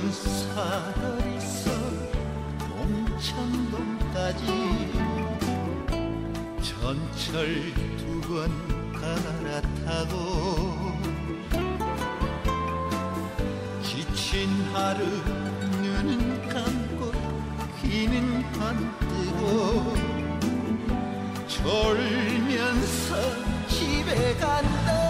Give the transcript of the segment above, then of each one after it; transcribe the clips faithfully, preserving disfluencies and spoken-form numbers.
사거리서 봉천동까지 전철 두 번 갈아타고 지친 하루 눈은 감고 귀는 반뜨고 졸면서 집에 간다.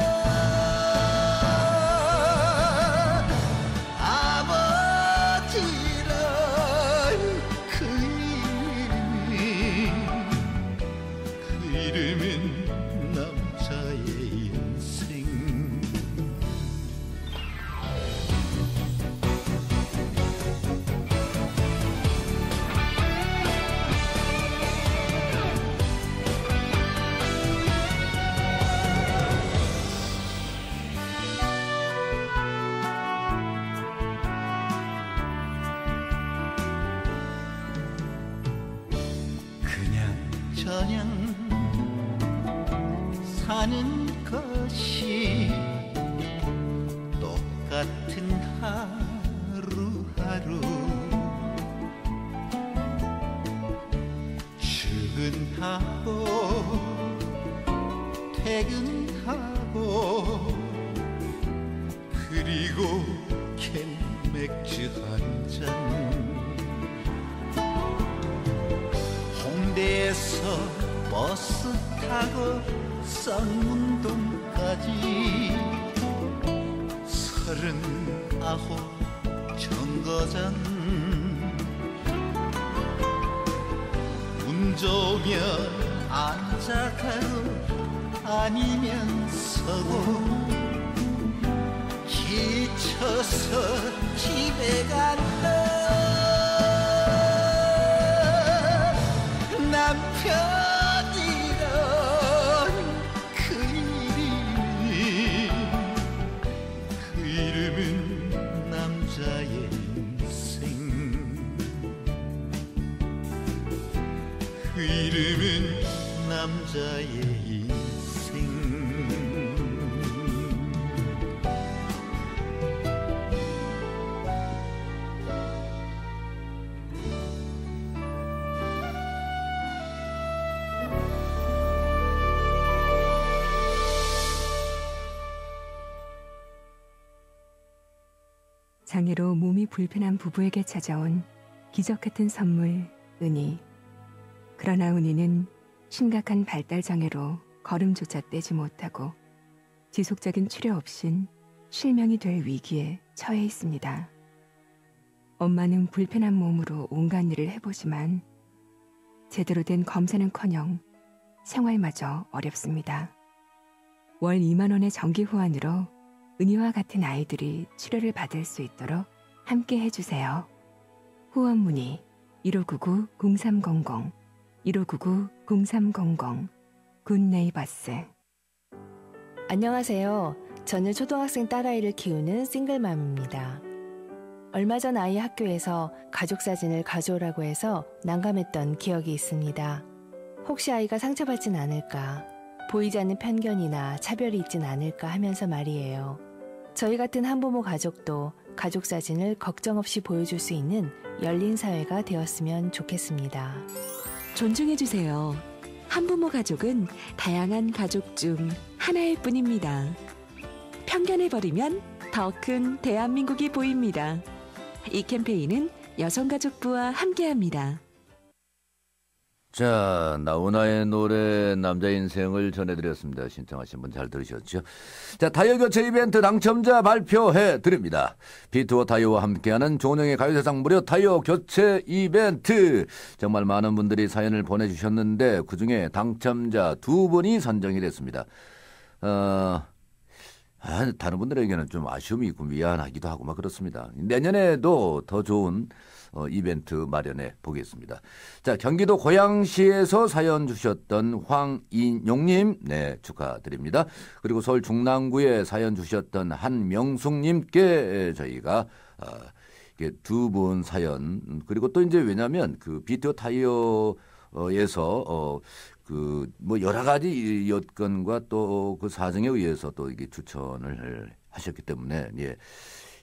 그냥 사는 것이 똑같은 하루하루 출근하고 퇴근하고 그리고 캔 맥주 한 잔 홍대에서 버스 타고 쌍문동까지 서른아홉 정거장 운 좋으면 앉아가고 아니면 서고 지쳐서 집에 간다. 남편이란 그 이름이 그 이름은 남자의 인생 그 이름은 남자의 인생. 장애로 몸이 불편한 부부에게 찾아온 기적 같은 선물, 은희. 그러나 은희는 심각한 발달 장애로 걸음조차 떼지 못하고 지속적인 치료 없인 실명이 될 위기에 처해 있습니다. 엄마는 불편한 몸으로 온갖 일을 해보지만 제대로 된 검사는커녕 생활마저 어렵습니다. 월 이만 원의 정기 후원으로 은희와 같은 아이들이 치료를 받을 수 있도록 함께 해주세요. 후원 문의 일오구구 공삼공공 일오구구 공삼공공 굿네이버스. 안녕하세요. 저는 초등학생 딸아이를 키우는 싱글맘입니다. 얼마 전 아이 학교에서 가족 사진을 가져오라고 해서 난감했던 기억이 있습니다. 혹시 아이가 상처받진 않을까, 보이지 않는 편견이나 차별이 있진 않을까 하면서 말이에요. 저희 같은 한부모 가족도 가족 사진을 걱정 없이 보여줄 수 있는 열린 사회가 되었으면 좋겠습니다. 존중해주세요. 한부모 가족은 다양한 가족 중 하나일 뿐입니다. 편견을 버리면 더 큰 대한민국이 보입니다. 이 캠페인은 여성가족부와 함께합니다. 자, 나훈아의 노래 남자 인생을 전해드렸습니다. 신청하신 분 잘 들으셨죠? 자, 타이어 교체 이벤트 당첨자 발표해 드립니다. 비투어 타이어와 함께하는 종영의 가요세상 무료 타이어 교체 이벤트. 정말 많은 분들이 사연을 보내주셨는데 그중에 당첨자 두 분이 선정이 됐습니다. 어, 아, 다른 분들에게는 좀 아쉬움이 있고 미안하기도 하고 막 그렇습니다. 내년에도 더 좋은 어, 이벤트 마련해 보겠습니다. 자, 경기도 고양시에서 사연 주셨던 황인용님, 네, 축하드립니다. 그리고 서울 중랑구에 사연 주셨던 한명숙님께 저희가 어, 두 분 사연, 그리고 또 이제 왜냐면 그 비투어 타이어에서 어, 그 뭐 여러 가지 여건과 또 그 사정에 의해서 또 이게 추천을 하셨기 때문에 예.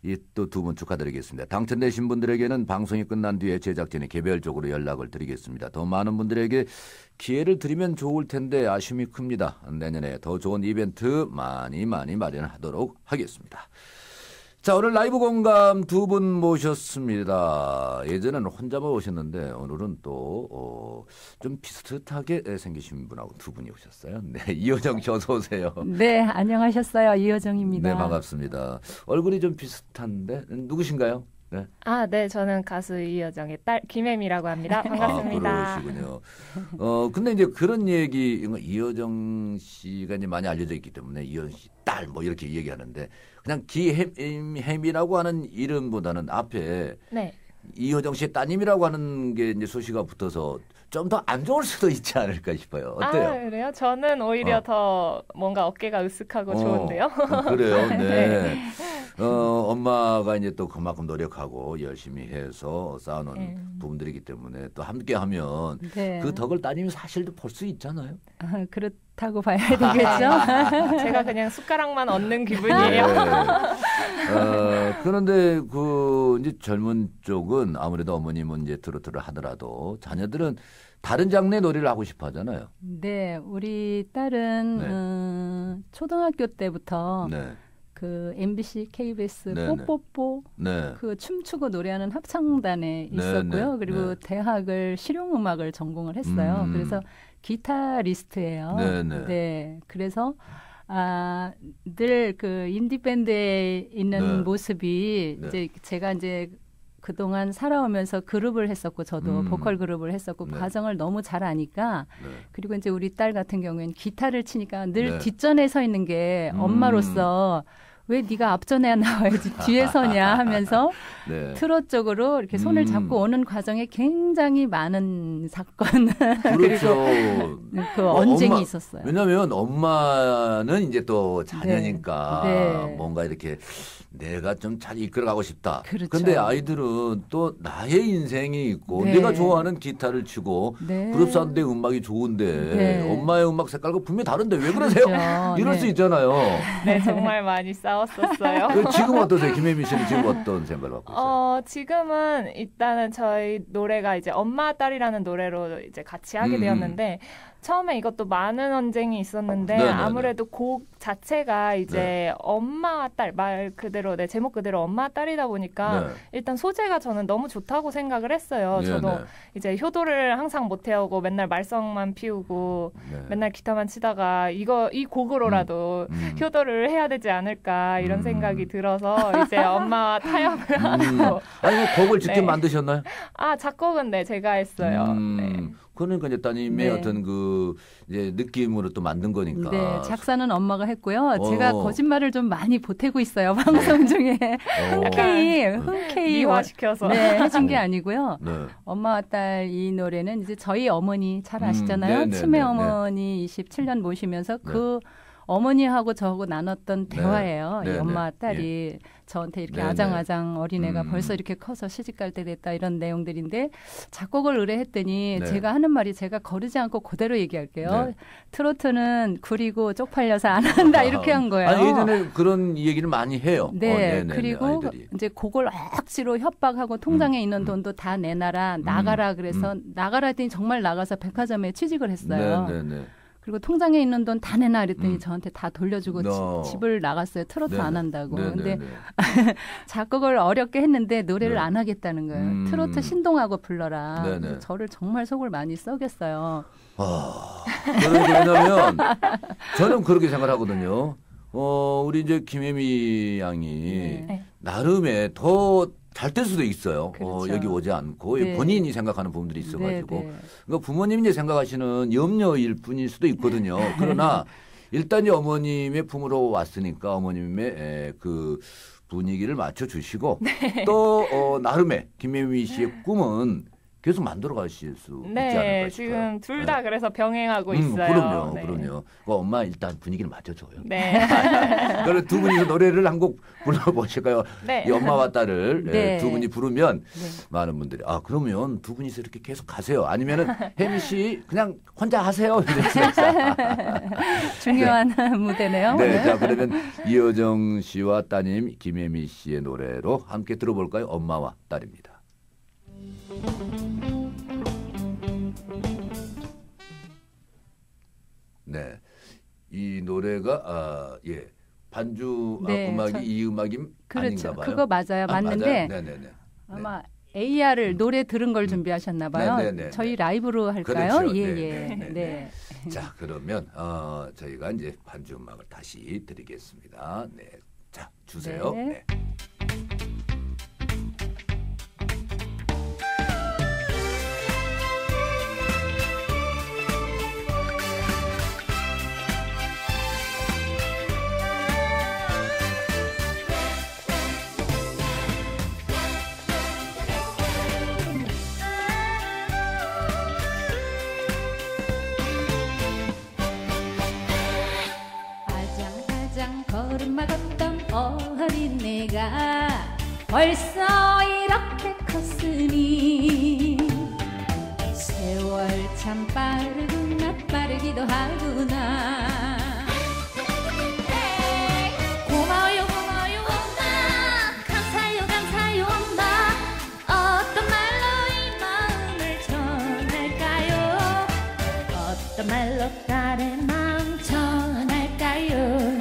이 또 두 분 축하드리겠습니다. 당첨되신 분들에게는 방송이 끝난 뒤에 제작진이 개별적으로 연락을 드리겠습니다. 더 많은 분들에게 기회를 드리면 좋을 텐데 아쉬움이 큽니다. 내년에 더 좋은 이벤트 많이 많이 마련하도록 하겠습니다. 자, 오늘 라이브 공감 두 분 모셨습니다. 예전에는 혼자만 오셨는데 오늘은 또 어, 좀 비슷하게 생기신 분하고 두 분이 오셨어요. 네, 이효정 씨 어서 오세요. 네, 안녕하셨어요. 이효정입니다. 네, 반갑습니다. 얼굴이 좀 비슷한데 누구신가요? 네. 아, 네, 저는 가수 이효정의 딸 김혜미라고 합니다. 반갑습니다. 아, 그러시군요. 어, 근데 이제 그런 얘기, 이효정 씨가 이제 많이 알려져 있기 때문에 이효정 씨 딸 뭐 이렇게 얘기하는데 그냥 기혜미라고 하는 이름보다는 앞에 네. 이효정 씨의 따님이라고 하는 게 이제 소시가 붙어서 좀 더 안 좋을 수도 있지 않을까 싶어요. 어때요? 아, 그래요? 저는 오히려 어. 더 뭔가 어깨가 으쓱하고 어, 좋은데요. 그래요. 네. 네. 어, 엄마가 이제 또 그만큼 노력하고 열심히 해서 쌓아놓은 네. 부분들이기 때문에 또 함께 하면 네. 그 덕을 따님이 사실도 볼 수 있잖아요. 아, 그렇다고 봐야 되겠죠. 제가 그냥 숟가락만 얻는 기분이에요. 네. 어, 그런데 그 이제 젊은 쪽은 아무래도 어머님은 이제 트로트를 하더라도 자녀들은 다른 장르의 노래를 하고 싶어 하잖아요. 네, 우리 딸은 네. 어, 초등학교 때부터 네. 그 엠비씨, 케이비에스, 네, 네. 뽀뽀뽀 네. 그 춤추고 노래하는 합창단에 있었고요. 네, 그리고 네. 대학을 실용음악을 전공을 했어요. 음. 그래서 기타리스트예요. 네, 네. 네, 그래서 아, 늘 그 인디 밴드에 있는 네. 모습이 네. 이제 제가 이제 그동안 살아오면서 그룹을 했었고 저도 음. 보컬 그룹을 했었고 네. 과정을 너무 잘 아니까 네. 그리고 이제 우리 딸 같은 경우에는 기타를 치니까 늘 네. 뒷전에 서 있는 게 음. 엄마로서 왜 네가 앞전에 나와야지 뒤에 서냐 하면서 네. 트롯 쪽으로 이렇게 손을 음. 잡고 오는 과정에 굉장히 많은 사건 그렇죠. 그 어, 언쟁이 엄마, 있었어요. 왜냐하면 엄마는 이제 또 자녀니까 네. 네. 뭔가 이렇게 내가 좀 잘 이끌어가고 싶다. 그렇죠. 근데 아이들은 또 나의 인생이 있고 네. 내가 좋아하는 기타를 치고 네. 그룹 사운드의 음악이 좋은데 네. 엄마의 음악 색깔과 분명히 다른데 왜 그러세요? 그렇죠. 이럴 네. 수 있잖아요. 네, 정말 많이 싸웠었어요. 지금 어떠세요? 김혜미 씨는 지금 어떤 생각을 갖고 있어요? 어, 지금은 일단은 저희 노래가 이제 엄마 딸이라는 노래로 이제 같이 하게 음. 되었는데 처음에 이것도 많은 언쟁이 있었는데 네네네. 아무래도 곡 자체가 이제 네. 엄마 딸 말 그대로 내 제목 그대로 엄마 딸이다 보니까 네. 일단 소재가 저는 너무 좋다고 생각을 했어요. 네, 저도 네. 이제 효도를 항상 못 해오고 맨날 말썽만 피우고 네. 맨날 기타만 치다가 이거 이 곡으로라도 음. 효도를 해야 되지 않을까 이런 음. 생각이 들어서 이제 엄마와 타협을 음. 하고 아니 뭐 곡을 직접 네. 만드셨나요? 아 작곡은 네 제가 했어요. 음. 네. 그러니까 이제 따님의 네. 어떤 그 이제 느낌으로 또 만든 거니까. 네, 작사는 엄마가 했고요. 어. 제가 거짓말을 좀 많이 보태고 있어요. 방송 중에 어. 흔쾌히 흔쾌히 미화시켜서. 네, 해준 게 아니고요. 네. 엄마와 딸 이 노래는 이제 저희 어머니 잘 음, 아시잖아요. 네, 네, 치매 네, 어머니 이십칠 년 모시면서 그 어머니하고 저하고 나눴던 네. 대화예요. 네, 이 네. 엄마와 딸이 저한테 이렇게 네, 아장아장 어린애가 음. 벌써 이렇게 커서 시집 갈 때 됐다 이런 내용들인데 작곡을 의뢰했더니 네. 제가 하는 말이 제가 거르지 않고 그대로 얘기할게요. 네. 트로트는 구리고 쪽팔려서 안 한다 이렇게 한 거예요. 아니 예전에 그런 얘기를 많이 해요. 네, 어, 네네네, 그리고 아이들이. 이제 그걸 억지로 협박하고 통장에 음, 있는 음. 돈도 다 내놔라, 나가라 그래서 나가라 했더니 정말 나가서 백화점에 취직을 했어요. 네네네. 그리고 통장에 있는 돈 다 내놔 그랬더니 음. 저한테 다 돌려주고 어. 지- 집을 나갔어요. 트로트 네네. 안 한다고. 네네네. 근데 작곡을 어렵게 했는데 노래를 네. 안 하겠다는 거예요. 음. 트로트 신동하고 불러라. 네네. 그래서 저를 정말 속을 많이 썩였어요. 아, 그러니까 왜냐면 저는 그렇게 생각하거든요. 어, 우리 이제 김혜미 양이 네. 나름의 더 잘 될 수도 있어요. 어, 그렇죠. 여기 오지 않고 네. 본인이 생각하는 부분들이 있어가지고. 네, 네. 그러니까 부모님이 이제 생각하시는 염려일 뿐일 수도 있거든요. 그러나 일단 이 어머님의 품으로 왔으니까 어머님의 에, 그 분위기를 맞춰주시고 또 어, 나름의 김혜미 씨의 꿈은 계속 만들어 가실 수 있지 네, 않을까 싶어요. 지금 둘 다 네. 그래서 병행하고 음, 있어요. 그럼요, 네. 그럼요. 그 엄마 일단 분위기를 맞춰줘요. 네. 그럼 두 분이서 노래를 한 곡 불러보실까요? 네. 이 엄마와 딸을 네. 예, 두 분이 부르면 네. 많은 분들이 아 그러면 두 분이서 이렇게 계속 가세요. 아니면은 혜미 씨 그냥 혼자 하세요. 중요한 무대네요. 네, 자 그러면 이여정 씨와 따님 김혜미 씨의 노래로 함께 들어볼까요? 엄마와 딸입니다. 네, 이 노래가 아, 예 반주 네, 아, 음악이 저- 이 음악이 그렇죠. 아닌가 봐요. 그거 맞아요. 아, 맞는데 맞아요? 네네네. 아마 에이아르을 노래 들은 걸 준비하셨나 봐요. 네, 네, 네, 저희 네. 라이브로 할까요? 그렇죠. 예, 네, 예. 네, 네, 네. 자 그러면 어, 저희가 이제 반주 음악을 다시 드리겠습니다. 네, 자 주세요. 네. 네. 아장아장 걸음마 걷던 어린애가 벌써 이렇게 컸으니 세월 참 빠르구나 빠르기도 하구나. 고마워요 고마워요 엄마 감사해요 감사해요 엄마 어떤 말로 이 마음을 전할까요 어떤 말로 딸의 마음 전할까요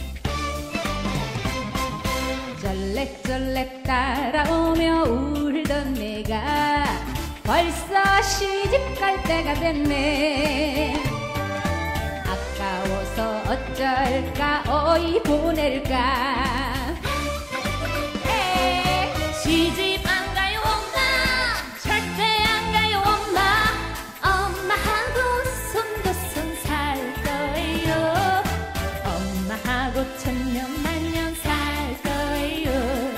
쫄래쫄래 따라오며 울던 내가 벌써 시집갈 때가 됐네 아까워서 어쩔까 어이 보낼까 에이, 시집 안 가요 엄마 절대 안 가요 엄마 엄마하고 손도 손 살 거예요 엄마하고 천년 만년 살 거예요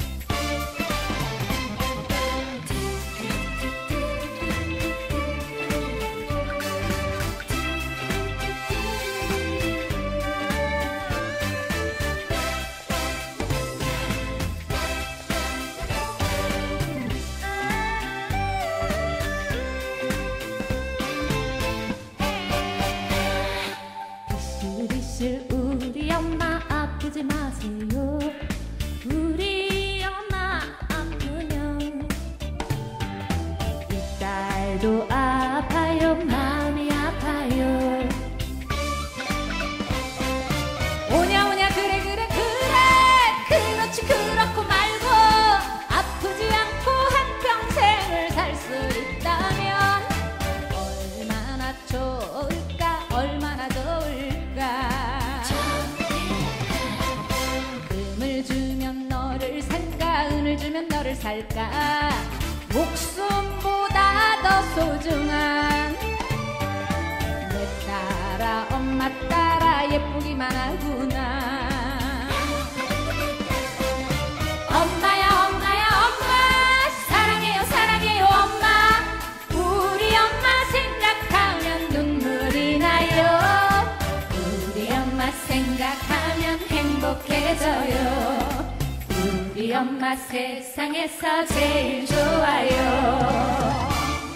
비실비실 우리 엄마 아프지 마세요 우리 엄마 아프면 이 딸도 아파요 마음이 아파요 오냐 오냐 그래 그래 그래 그렇지 그렇고 말고 아프지 않고 한평생을 살 수 있다면 얼마나 좋을까 얼마나 좋을까 금을 주면 너를 살까 은을 주면 너를 살까 목숨보다 더 소중한 내 딸아 엄마 따라 예쁘기만 하구나 엄마야 엄마야 엄마 사랑해요 사랑해요 엄마 우리 엄마 생각하면 눈물이 나요 우리 엄마 생각하면 행복해져요 우리 엄마 세상에서 제일 좋아요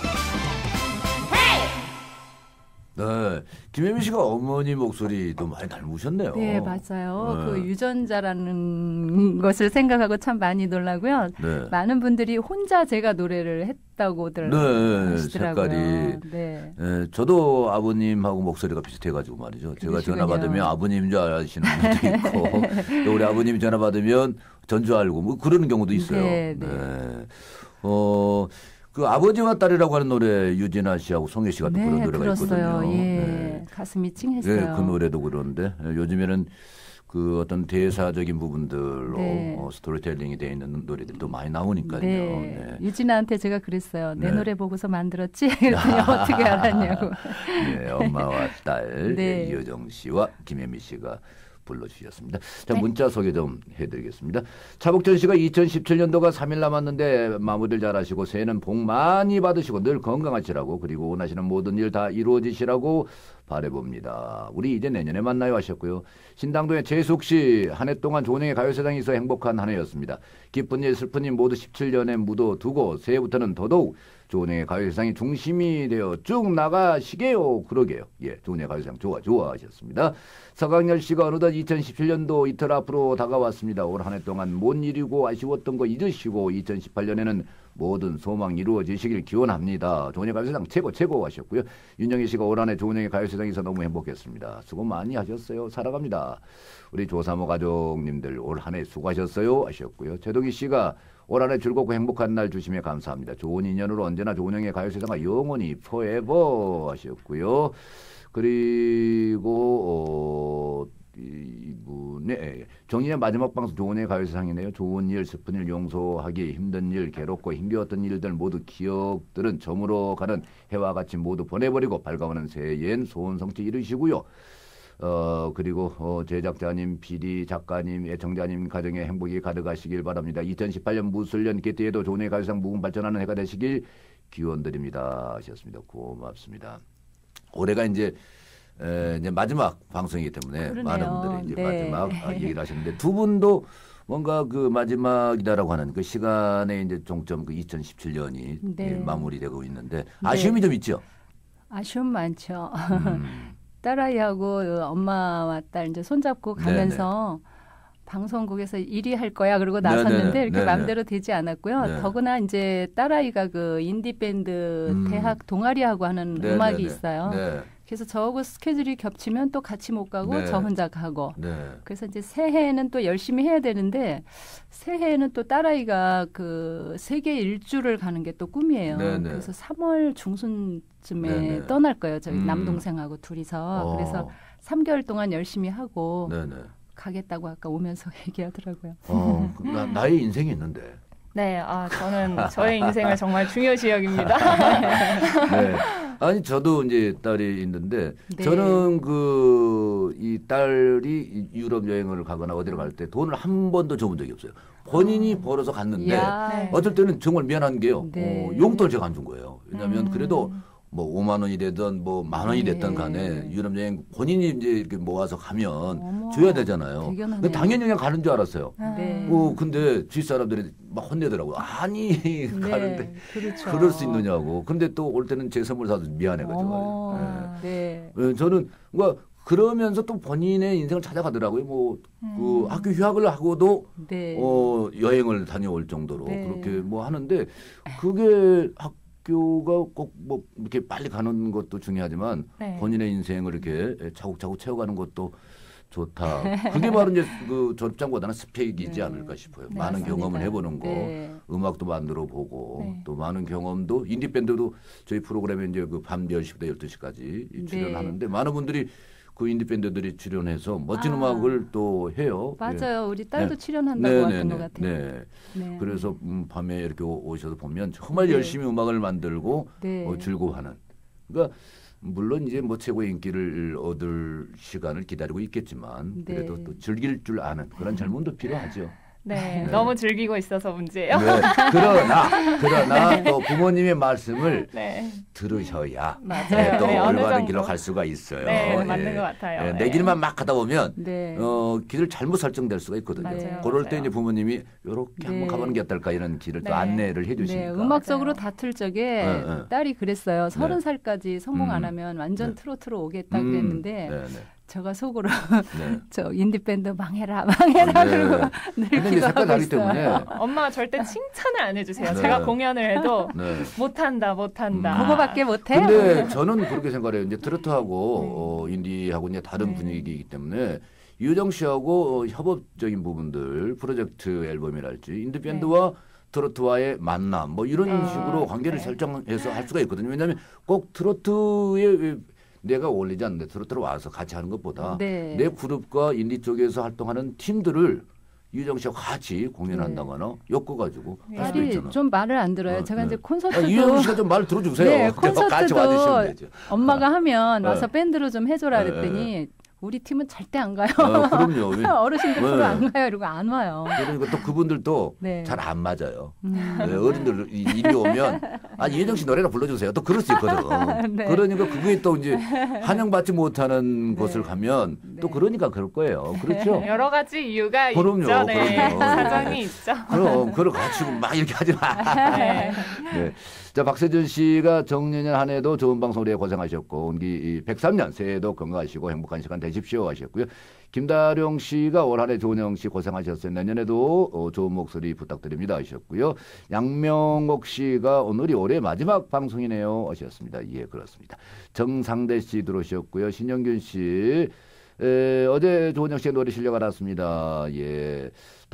헤이! 네, 김혜미 씨가 어머니 목소리도 많이 닮으셨네요. 네, 맞아요. 네. 그 유전자라는 것을 생각하고 참 많이 놀라고요. 네. 많은 분들이 혼자 제가 노래를 했다고들 네, 하시더라고요. 색깔이. 네. 네, 저도 아버님하고 목소리가 비슷해가지고 말이죠. 제가 그러시군요. 전화 받으면 아버님인 줄 아시는 분도 있고, 또 우리 아버님이 전화 받으면 전 줄 알고, 뭐 그러는 경우도 있어요. 네, 네. 어, 그 아버지와 딸이라고 하는 노래 유진아 씨하고 송혜 씨가 또 네, 그런 노래가 들었어요. 있거든요. 예. 네. 가슴이 찡했어요. 네, 그 노래도 그런데 요즘에는 그 어떤 대사적인 부분들로 네. 어, 스토리텔링이 되어 있는 노래들도 많이 나오니까요. 네. 네. 유진아한테 제가 그랬어요. 내 네. 노래 보고서 만들었지? 그랬더니 어떻게 알았냐고. 네, 엄마와 딸 네. 이여정 씨와 김혜미 씨가 불러주셨습니다. 자, 문자 소개 좀 해드리겠습니다. 차복천 씨가 이천십칠 년도가 삼 일 남았는데 마무리를 잘하시고 새해는 복 많이 받으시고 늘 건강하시라고 그리고 원하시는 모든 일 다 이루어지시라고 바라봅니다. 우리 이제 내년에 만나요 하셨고요. 신당동의 재숙 씨, 한 해 동안 조은영의 가요세상이 있어 행복한 한 해였습니다. 기쁜 일 슬픈 일 모두 십칠 년에 묻어두고 새해부터는 더더욱 조은영의 가요세상이 중심이 되어 쭉 나가시게요. 그러게요. 예, 조은영의 가요세상 좋아 좋아 하셨습니다. 서강렬 씨가 어느덧 이천십칠 년도 이틀 앞으로 다가왔습니다. 올 한 해 동안 못 이루고 아쉬웠던 거 잊으시고 이천십팔 년에는 모든 소망 이루어지시길 기원합니다. 조은영의 가요세상 최고 최고 하셨고요. 윤정희 씨가 올 한 해 조은영의 가요세상에서 너무 행복했습니다. 수고 많이 하셨어요. 살아갑니다. 우리 조사모 가족님들 올 한 해 수고하셨어요 하셨고요. 최동희 씨가 올 한 해 즐겁고 행복한 날 주시며 감사합니다. 좋은 인연으로 언제나 조은영의 가요세상과 영원히 포에버 하셨고요. 그리고 어, 이분의 정인의 마지막 방송 조은영의 가요세상이네요. 좋은 일, 슬픈 일, 용서하기 힘든 일, 괴롭고 힘겨웠던 일들 모두 기억들은 저물어 가는 해와 같이 모두 보내버리고 밝아오는 새해엔 소원 성취 이루시고요. 어 그리고 어, 제작자님, 피디, 작가님, 애청자님 가정에 행복이 가득하시길 바랍니다. 이천십팔 년 무술년 개띠에도 조은영의 가요세상 무궁 발전하는 해가 되시길 기원드립니다 하셨습니다. 고맙습니다. 올해가 이제 에, 이제 마지막 방송이기 때문에 그러네요. 많은 분들이 이제 네. 마지막 얘기를 하셨는데 두 분도 뭔가 그 마지막이다라고 하는 그 시간에 이제 종점 그 이천십칠 년이 네. 예, 마무리되고 있는데 아쉬움이 좀 있죠. 아쉬움 많죠. 음. 딸아이하고 엄마와 딸 이제 손잡고 가면서 네네. 방송국에서 일 위 할 거야 그러고 나섰는데 네네. 이렇게 네네. 마음대로 되지 않았고요. 네. 더구나 이제 딸아이가 그 인디 밴드 음. 대학 동아리하고 하는 네네네. 음악이 있어요. 네. 그래서 저하고 스케줄이 겹치면 또 같이 못 가고 네. 저 혼자 가고. 네. 그래서 이제 새해에는 또 열심히 해야 되는데 새해에는 또 딸아이가 그 세계 일주를 가는 게 또 꿈이에요. 네네. 그래서 삼월 중순쯤에 네네. 떠날 거예요. 저희 음. 남동생하고 둘이서. 어. 그래서 삼 개월 동안 열심히 하고 네네. 가겠다고 아까 오면서 얘기하더라고요. 어, 나, 나의 인생이 있는데. 네, 아 저는 저의 인생을 정말 중요시 여깁니다. 네. 아니 저도 이제 딸이 있는데 네. 저는 그 이 딸이 유럽 여행을 가거나 어디를 갈 때 돈을 한 번도 줘본 적이 없어요. 본인이 어. 벌어서 갔는데 야. 어떨 때는 정말 미안한 게요. 네. 어, 용돈을 제가 안 준 거예요. 왜냐하면 음. 그래도 뭐 오만 원이 되든 뭐 만 원이 됐든 간에 유럽 여행 본인이 이제 이렇게 모아서 가면 어머, 줘야 되잖아요. 당연히 그냥 가는 줄 알았어요. 네. 어 근데 주위 사람들이 막 혼내더라고요. 아니 네, 가는데 그렇죠. 그럴 수 있느냐고. 근데 또 올 때는 제 선물 사서 미안해가지고. 네. 네. 저는 뭔가 그러면서 또 본인의 인생을 찾아가더라고요. 뭐 그 음. 학교 휴학을 하고도 네. 어 여행을 다녀올 정도로 네. 그렇게 뭐 하는데 그게 학 학교가 꼭 뭐 이렇게 빨리 가는 것도 중요하지만 네. 본인의 인생을 이렇게 차곡차곡 채워가는 것도 좋다. 그게 바로 이제 그 졸업장보다는 스펙이지 네. 않을까 싶어요. 네, 많은 맞습니다. 경험을 해보는 거, 네. 음악도 만들어 보고 네. 또 많은 경험도 인디 밴드도 저희 프로그램에 이제 그 밤 열 시부터 열두 시까지 출연하는데 네. 많은 분들이 그 인디 밴드들이 출연해서 멋진 아. 음악을 또 해요. 맞아요. 예. 우리 딸도 네. 출연한다고 네, 했던 네, 것 같아요. 네. 네. 그래서 음, 밤에 이렇게 오셔서 보면 정말 네. 열심히 음악을 만들고 네. 어, 즐거워하는. 그러니까 물론 이제 뭐 최고의 인기를 얻을 시간을 기다리고 있겠지만 네. 그래도 또 즐길 줄 아는 그런 젊음도 필요하죠. 네, 네, 너무 즐기고 있어서 문제예요. 네, 그러나 그러나 네. 또 부모님의 말씀을 네. 들으셔야 맞아요. 네, 또 네, 올바른 길로 갈 수가 있어요. 네, 예. 맞는 것 같아요. 예, 네. 내 길만 막 가다 보면 네. 어, 길을 잘못 설정될 수가 있거든요. 맞아요, 그럴 맞아요. 때 이제 부모님이 이렇게 네. 한번 가보는 게 어떨까 이런 길을 네. 또 안내를 해주시니까. 네, 음악적으로 다툴 적에 네, 네. 딸이 그랬어요. 서른 살까지 성공 안 하면 완전 네. 트로트로 오겠다 그랬는데. 음, 네, 네. 제가 속으로 네. 저 인디밴드 망해라 망해라 네. 그러고 늙기도 하고 있어요. 때문에. 엄마가 절대 칭찬을 안 해주세요. 네. 제가 공연을 해도 네. 못한다 못한다. 음. 그거밖에 못해. 근데 저는 그렇게 생각해요. 이제 트로트하고 네. 어, 인디하고 이제 다른 네. 분위기이기 때문에 유정 씨하고 어, 협업적인 부분들 프로젝트 앨범이랄지 인디밴드와 네. 트로트와의 만남 뭐 이런 네. 식으로 관계를 네. 설정해서 할 수가 있거든요. 왜냐하면 꼭 트로트의 내가 어울리지 않는데 트로트로 와서 같이 하는 것보다 네. 내 그룹과 인디 쪽에서 활동하는 팀들을 유정 씨와 같이 공연한다거나 네. 엮어가지고 할 수도 있잖아. 좀 말을 안 들어요. 어, 제가 네. 이제 콘서트도 아, 유정 씨가 좀 말 들어주세요. 네, 콘서트도 같이 와주시면 되죠. 엄마가 하면 네. 와서 밴드로 좀 해줘라 그랬더니 우리 팀은 절대 안 가요. 어, 그럼요. 어르신들 네. 프로 안 가요. 이러고 안 와요. 그러니까 또 그분들도 네. 잘 안 맞아요. 음. 네, 어른들 일이 오면 아 이혜정 씨 노래나 불러주세요. 또 그럴 수 있거든. 네. 그러니까 그게 또 이제 환영받지 못하는 네. 곳을 가면 또 네. 그러니까 그럴 거예요. 그렇죠? 여러 가지 이유가 그럼요, 있죠. 네. 그럼요. 사정이 있죠. 그럼 그걸 가지고 막 이렇게 하지 마. 네. 네. 자, 박세준 씨가 정년년 한 해도 좋은 방송을 위해 고생하셨고 온기 백삼 년 새해에도 건강하시고 행복한 시간 되십시오 하셨고요. 김다룡 씨가 올 한 해 조은영 씨 고생하셨어요. 내년에도 어, 좋은 목소리 부탁드립니다 하셨고요. 양명옥 씨가 오늘이 올해 마지막 방송이네요 하셨습니다. 예, 그렇습니다. 정상대 씨 들어오셨고요. 신영균 씨 에, 어제 조은영 씨의 노래 실력 알았습니다. 예.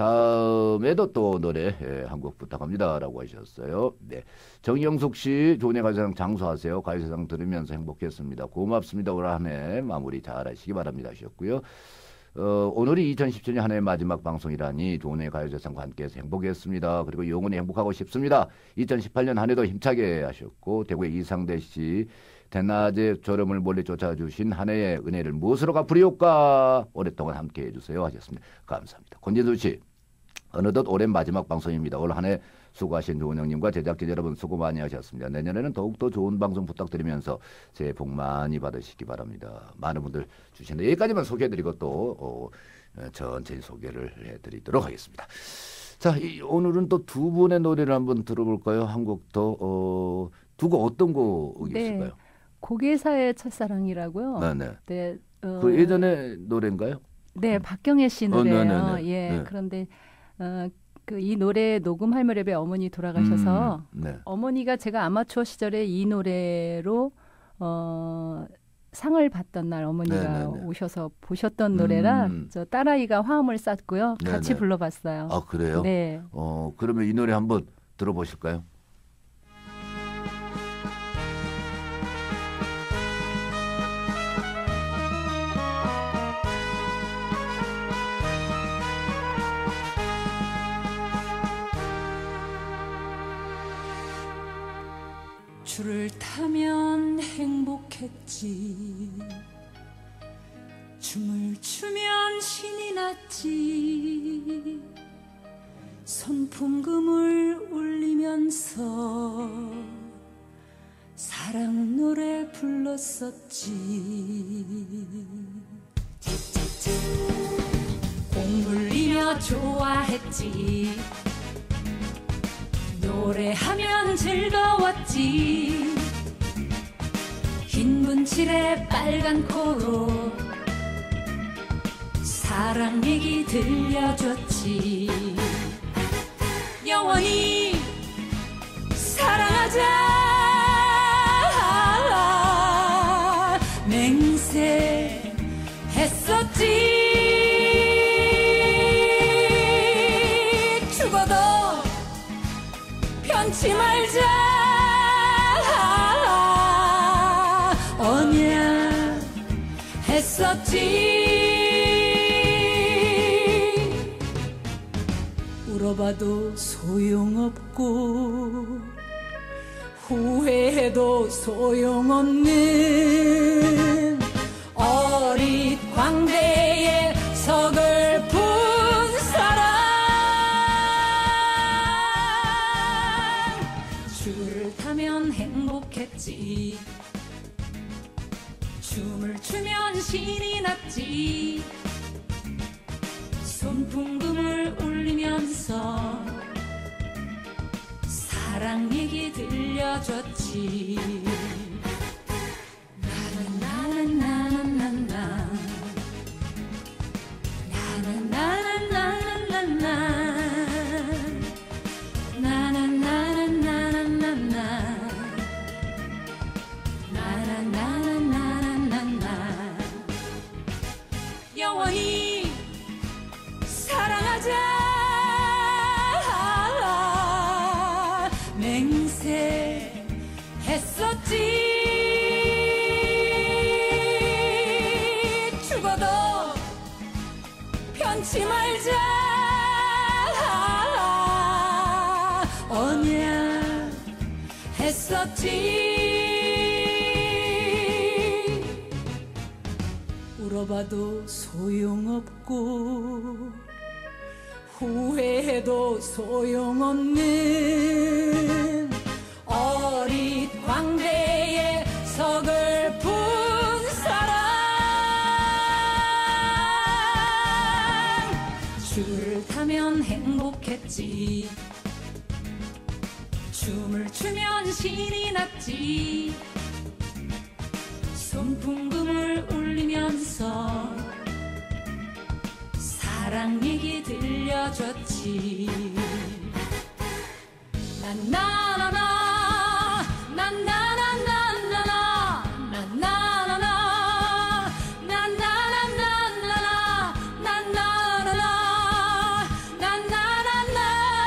다음에도 또 노래 예, 한 곡 부탁합니다라고 하셨어요. 네. 정영숙 씨 좋은 해 가요세상 장수하세요. 가요세상 들으면서 행복했습니다. 고맙습니다. 올 한 해 마무리 잘 하시기 바랍니다 하셨고요. 어, 오늘이 이천십칠 년 한 해의 마지막 방송이라니 좋은 해 가요세상과 함께해서 행복했습니다. 그리고 영원히 행복하고 싶습니다. 이천십팔 년 한 해도 힘차게 하셨고 대구의 이상대 씨 대낮에 졸음을 몰래 쫓아주신 한 해의 은혜를 무엇으로 갚으리올까 오랫동안 함께해 주세요 하셨습니다. 감사합니다. 권진수 씨 어느덧 올해 마지막 방송입니다. 올 한 해 수고하신 조은영님과 제작진 여러분 수고 많이 하셨습니다. 내년에는 더욱더 좋은 방송 부탁드리면서 새해 복 많이 받으시기 바랍니다. 많은 분들 주시는데 여기까지만 소개해드리고 또 어, 천천히 소개를 해드리도록 하겠습니다. 자, 이, 오늘은 또 두 분의 노래를 한번 들어볼까요? 한 곡 더 어, 두 곡 어떤 곡이 네. 있을까요? 고개사의 첫사랑이라고요. 네네. 네, 어, 그 예전에 노래인가요? 네, 박경혜 씨 어, 노래예요. 네네네. 예, 네. 그런데 어, 그 이 노래 녹음할 무렵에 어머니 돌아가셔서 음, 네. 어머니가 제가 아마추어 시절에 이 노래로 어, 상을 받던 날 어머니가 네네네. 오셔서 보셨던 노래라 음. 저 딸아이가 화음을 쌌고요. 같이 네네. 불러봤어요. 아 그래요? 네. 어 그러면 이 노래 한번 들어보실까요? 줄을 타면 행복했지 춤을 추면 신이 났지 손풍금을 울리면서 사랑 노래 불렀었지 공물리며 좋아했지 노래하면 즐거웠지 흰 분칠에 빨간 코로 사랑 얘기 들려줬지 영원히 사랑하자 맹세했었지 죽어도 편치 말자 언약했었지 울어봐도 소용없고 후회해도 소용없는 어릿 광대의 서글픈 사랑 줄을 타면 행복했지 춤을 추면 신이 났지 손풍금을 울리면서 사랑 얘기 들려줬지 나는 나는 나는 나는 나는 나는 나는 나는 나는 나는 나는 나는 나는 나는 나는 나는 영원히 사랑하자 맹세했었지 죽어도 편치 말자 언약했었지 울어봐도 소용없고 후회해도 소용없는 어린 황제의 서글픈 사랑. 줄을 타면 행복했지, 춤을 추면 신이 났지, 손풍금을 울리면서 사랑 얘기 들려줬지. 난나나나 난나나나나나 난나나나 난나나나나나 난나나나 난나나나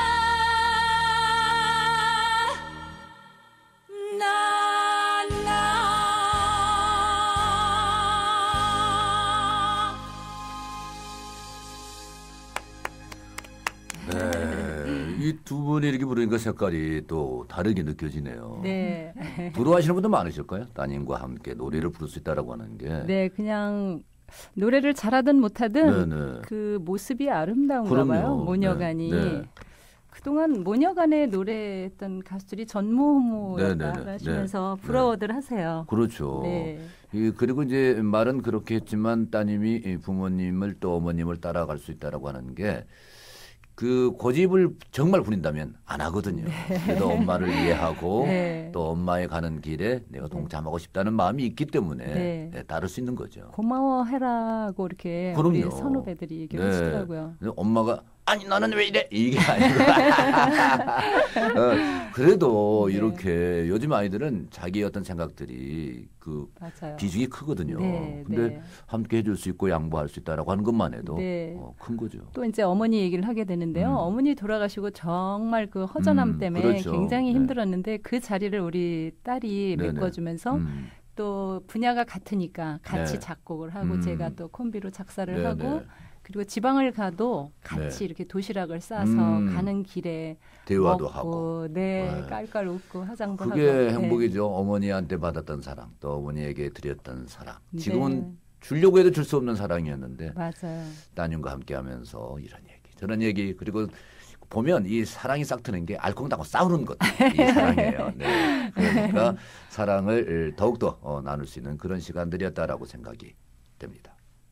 이 두 분이 이렇게 부르니까 색깔이 또 다르게 느껴지네요. 네. 부러워하시는 분도 많으실까요? 따님과 함께 노래를 부를 수 있다라고 하는 게. 네, 그냥 노래를 잘하든 못하든 네네. 그 모습이 아름다운가 그럼요. 봐요. 모녀간이. 네, 네. 그동안 모녀간에 노래했던 가수들이 전무후무였다 네, 네, 네. 하시면서 네. 부러워들 하세요. 그렇죠. 네. 이, 그리고 이제 말은 그렇게 했지만 따님이 부모님을 또 어머님을 따라갈 수 있다라고 하는 게 그 고집을 정말 부린다면 안 하거든요. 네. 그래도 엄마를 이해하고 네. 또 엄마의 가는 길에 내가 동참하고 싶다는 마음이 있기 때문에 네. 네, 따를 수 있는 거죠. 고마워해라고 이렇게 그럼요. 우리 선후배들이 얘기를 네. 하시더라고요. 엄마가 아니 나는 왜 이래 이게 아니고 어, 그래도 네. 이렇게 요즘 아이들은 자기의 어떤 생각들이 그 맞아요. 비중이 크거든요. 네, 근데 네. 함께 해줄 수 있고 양보할 수 있다라고 하는 것만 해도 네. 어, 큰 거죠. 또 이제 어머니 얘기를 하게 되는데요. 음. 어머니 돌아가시고 정말 그 허전함 음, 때문에 그렇죠. 굉장히 네. 힘들었는데 그 자리를 우리 딸이 네네. 메꿔주면서 음. 또 분야가 같으니까 같이 네. 작곡을 하고 음. 제가 또 콤비로 작사를 네네. 하고 그리고 지방을 가도 같이 네. 이렇게 도시락을 싸서 음. 가는 길에 대화도 먹고, 하고. 네, 네. 깔깔 웃고 화장도 하고. 그게 네. 행복이죠. 어머니한테 받았던 사랑, 또 어머니에게 드렸던 사랑. 지금은 네. 주려고 해도 줄 수 없는 사랑이었는데 맞아요. 따님과 함께하면서 이런 얘기, 저런 얘기, 그리고 보면 이 사랑이 싹트는 게 알콩달콩 싸우는 것, 이 사랑이에요. 네. 그러니까 사랑을 더욱더 어, 나눌 수 있는 그런 시간들이었다라고 생각이 됩니다.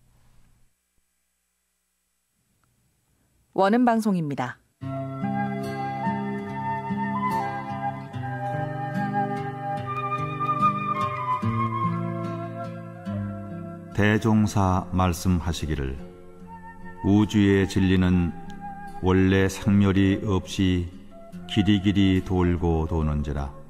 원음 방송입니다. 대종사 말씀하시기를 우주의 진리는 원래 상멸이 없이 길이길이 돌고 도는지라